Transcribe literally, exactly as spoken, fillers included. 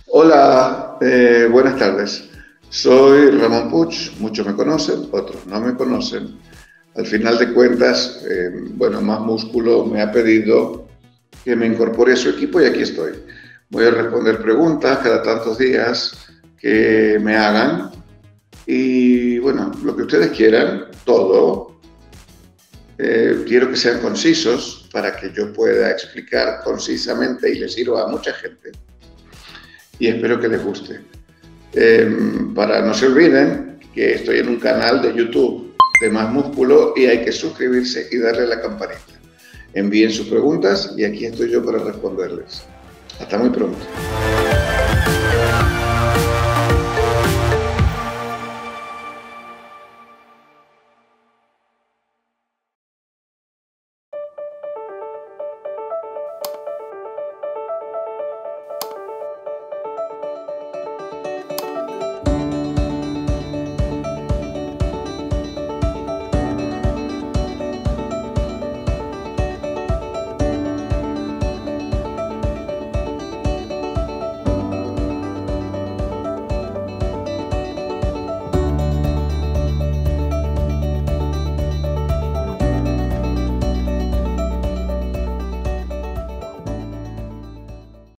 Hola, eh, buenas tardes. Soy Ramón Puig, muchos me conocen, otros no me conocen. Al final de cuentas, eh, bueno, Más Músculo me ha pedido que me incorpore a su equipo y aquí estoy. Voy a responder preguntas cada tantos días que me hagan y bueno, lo que ustedes quieran, todo. Eh, quiero que sean concisos para que yo pueda explicar concisamente y les sirva a mucha gente y espero que les guste. Eh, para no se olviden que estoy en un canal de YouTube de Más Músculo y hay que suscribirse y darle a la campanita. Envíen sus preguntas y aquí estoy yo para responderles. Hasta muy pronto.